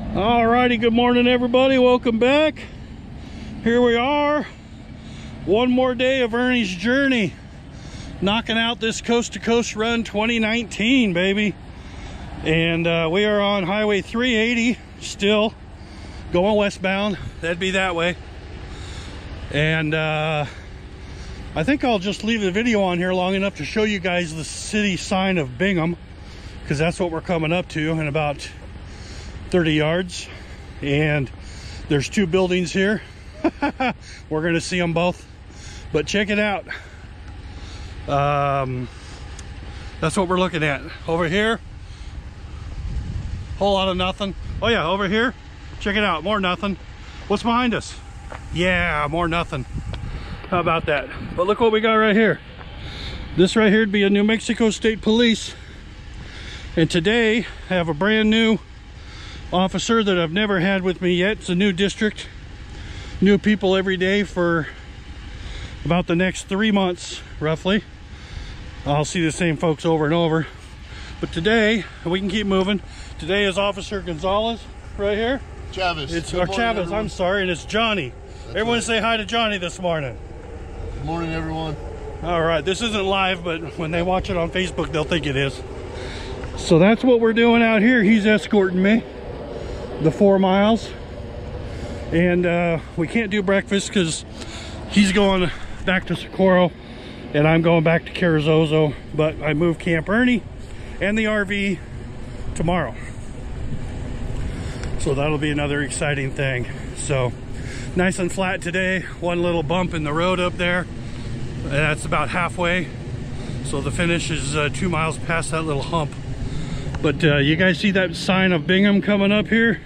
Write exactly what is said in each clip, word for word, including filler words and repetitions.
Alrighty, good morning everybody, welcome back. Here we are, one more day of Ernie's journey, knocking out this coast to coast run twenty nineteen, baby. And uh, we are on highway three eighty still, going westbound. That'd be that way. And uh, I think I'll just leave the video on here long enough to show you guys the city sign of Bingham, because that's what we're coming up to in about thirty yards. And there's two buildings here. We're gonna see them both, but check it out. Um, that's what we're looking at over here. Whole lot of nothing. Oh yeah, over here, check it out, more nothing. What's behind us? Yeah, more nothing. How about that? But look what we got right here. This right here would be a New Mexico State Police. And today I have a brand new officer that I've never had with me yet. It's a new district, new people every day for about the next three months roughly. I'll see the same folks over and over, but today we can keep moving. Today is Officer Gonzalez right here. Chavez. It's or Chavez, everyone. I'm sorry, and it's Johnny. That's everyone right. Say hi to Johnny this morning. Good morning, everyone. All right, this isn't live, but when they watch it on Facebook, they'll think it is. So that's what we're doing out here. He's escorting me the four miles, and uh, we can't do breakfast because he's going back to Socorro and I'm going back to Carrizozo, but I moved Camp Ernie and the R V tomorrow, so that'll be another exciting thing. So nice and flat today, one little bump in the road up there, and that's about halfway, so the finish is uh, two miles past that little hump. But uh, you guys see that sign of Bingham coming up here?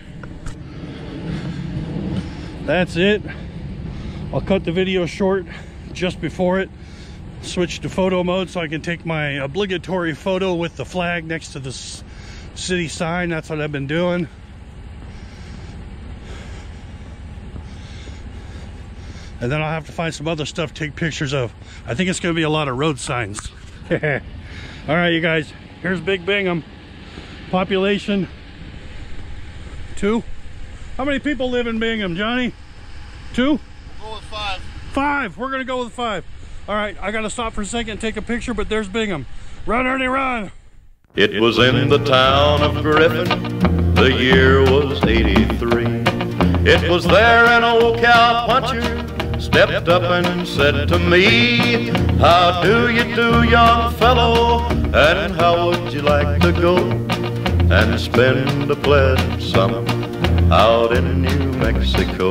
That's it. I'll cut the video short just before it. Switch to photo mode so I can take my obligatory photo with the flag next to the city sign. That's what I've been doing. And then I'll have to find some other stuff to take pictures of. I think it's going to be a lot of road signs. All right, you guys, here's Big Bingham. Population two. How many people live in Bingham, Johnny? Two? We'll go with five. Five. We're gonna go with five. All right, I gotta stop for a second and take a picture, but there's Bingham. Run, Ernie, run. It was in the town of Griffin. The year was eighty-three. It was there an old cowpuncher stepped up and said to me, "How do you do, young fellow? And how would you like to go and spend a pleasant summer out in New Mexico?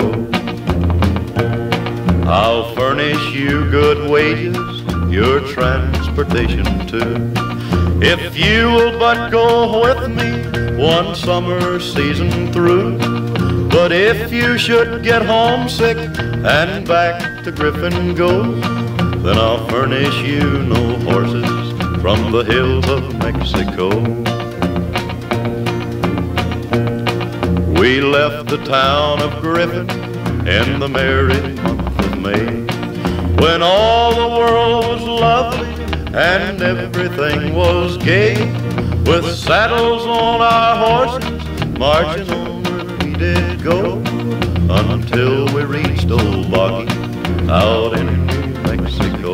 I'll furnish you good wages, your transportation too, if you will but go with me one summer season through. But if you should get homesick and back to Griffin go, then I'll furnish you no horses from the hills of Mexico." We left the town of Griffin in the merry month of May, when all the world was lovely and everything was gay, with saddles on our horses, marching on where we did go, until we reached Old Boggy out in New Mexico.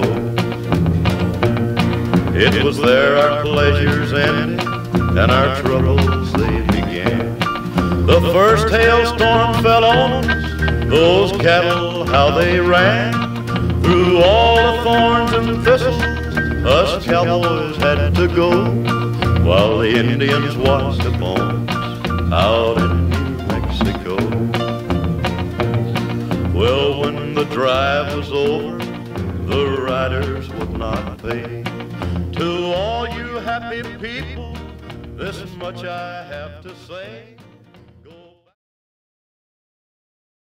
It was there our pleasures ended and our troubles they began. The first hailstorm fell on us, those cattle how they ran. Through all the thorns and thistles us cowboys had to go, while the Indians watched upon us out in New Mexico. Well, when the drive was over, the riders would not pay. To all you happy people, this much I have to say.